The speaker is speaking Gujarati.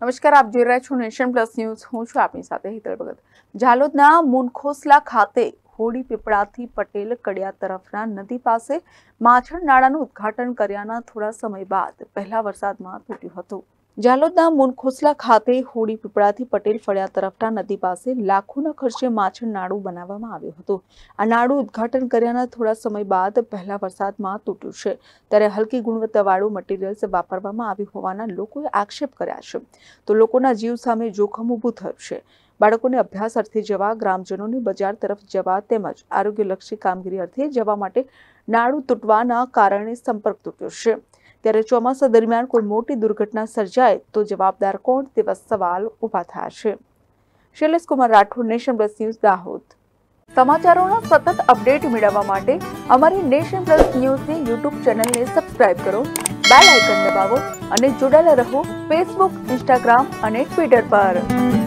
નમસ્કાર, આપ જોઈ રહ્યા છો નેશન પ્લસ ન્યૂઝ. હું છું આપની સાથે હિતલ ભગત. ઝાલોદના મુનખોસલા ખાતે હોડી પીપળાથી પટેલ કડિયા તરફના નદી પાસે માછણ નાળાનું ઉદ્ઘાટન કર્યાના થોડા સમય બાદ પહેલા વરસાદમાં તૂટ્યું હતું. ઝાલોદના મુનખોસલા ખાતે હોડી પીપળાથી પટેલ ફળિયા તરફના નદી પાસે લાખોના ખર્ચે માછણ નાળું બનાવવામાં આવ્યું હતું. આ નાળું ઉદ્ઘાટન કર્યાના થોડા સમય બાદ પહેલા વરસાદમાં તૂટ્યું છે. ત્યારે હલકી ગુણવત્તાવાળું મટીરિયલ્સ વાપરવામાં આવ્યું હોવાના લોકોએ આક્ષેપ કર્યા છે. તો લોકોના જીવ સામે જોખમ ઊભું થયું છે. બાળકોને અભ્યાસ અર્થે જવા, ગ્રામજનોને બજાર તરફ જવા તેમજ આરોગ્યલક્ષી કામગીરી અર્થે જવા માટે નાળું તૂટવાના કારણે સંપર્ક તૂટ્યો છે. ત્યારે ચોમાસા દરમિયાન કોઈ મોટી દુર્ઘટના સર્જાય તો જવાબદાર કોણ તેવા સવાલ ઉભા થયા છે. Shailesh Kumar Rathod, nation plus news, Dahod. સમાચારોના સતત અપડેટ મેળવવા માટે અમારી નેશન પ્લસ ન્યૂઝની યુટ્યુબ ચેનલને સબસ્ક્રાઇબ કરો, બેલ આઇકન દબાવો અને જોડાયેલા રહો ફેસબુક, ઇન્સ્ટાગ્રામ અને ટ્વિટર પર.